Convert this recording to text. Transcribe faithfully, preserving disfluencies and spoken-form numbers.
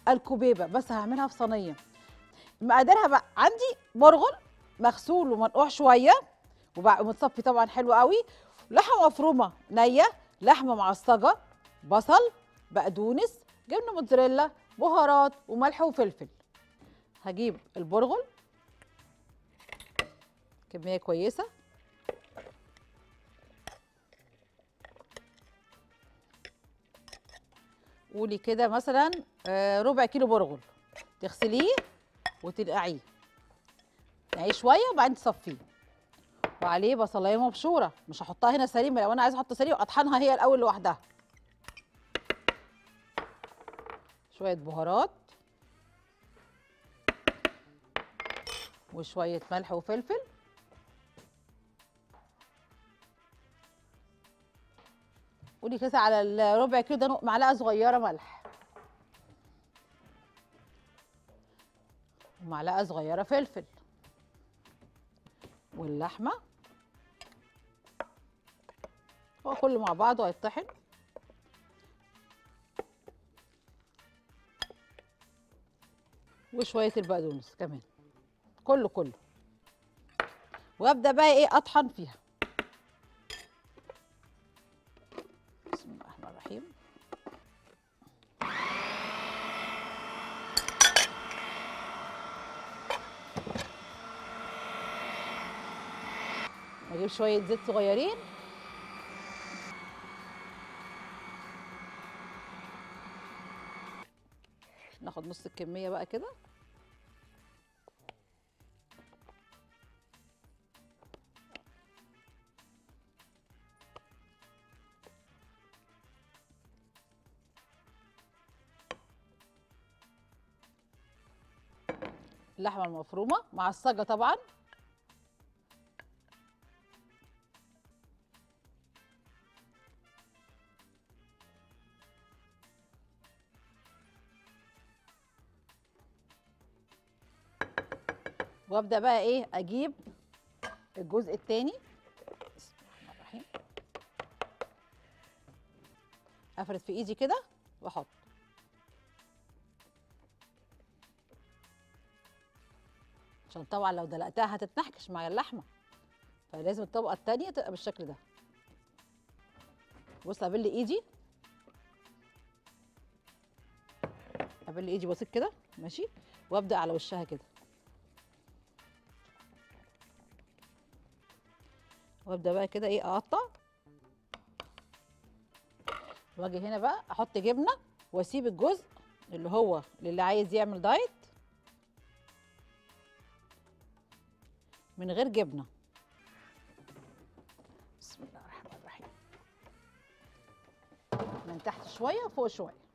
الكوبيبه، بس هعملها في صينيه. مقاديرها بقى عندي برغل مغسول ومنقوع شويه وبقى متصفي طبعا حلو قوي، لحمه مفرومه نيه، لحمه معصجه، بصل، بقدونس، جبنه موتزاريلا، بهارات وملح وفلفل. هجيب البرغل كميه كويسه، قولي كده مثلا آه، ربع كيلو برغل، تغسليه وتنقعيه، نقعيه شويه وبعدين تصفيه، وعليه بصلايه مبشوره، مش هحطها هنا سليمه، لو انا عايزه احط سليمه اطحنها هي الاول لوحدها. شويه بهارات وشويه ملح وفلفل، قولي كده على الربع كيلو ده معلقه صغيره ملح ومعلقه صغيره فلفل، واللحمه هو كله مع بعضه هيتطحن، وشويه البقدونس كمان، كله كله، وابدا بقى ايه اطحن فيها. بسم الله الرحمن الرحيم. اجيب شويه زيت صغيرين، ناخد نص الكميه بقى كده، اللحمه المفرومه معصجه طبعا، وابدا بقى ايه اجيب الجزء الثاني. بسم الله الرحمن الرحيم. افرد في ايدي كده واحط، عشان طبعا لو دلقتها هتتنحكش مع اللحمه، فلازم الطبقه الثانيه تبقى بالشكل ده. بص ابل ايدي، ابل ايدي بسيط كده ماشي، وابدا على وشها كده، وابدا بقى كده ايه اقطع، واجي هنا بقى احط جبنه، واسيب الجزء اللي هو للي عايز يعمل دايت من غير جبنه. بسم الله الرحمن الرحيم. من تحت شويه وفوق شويه.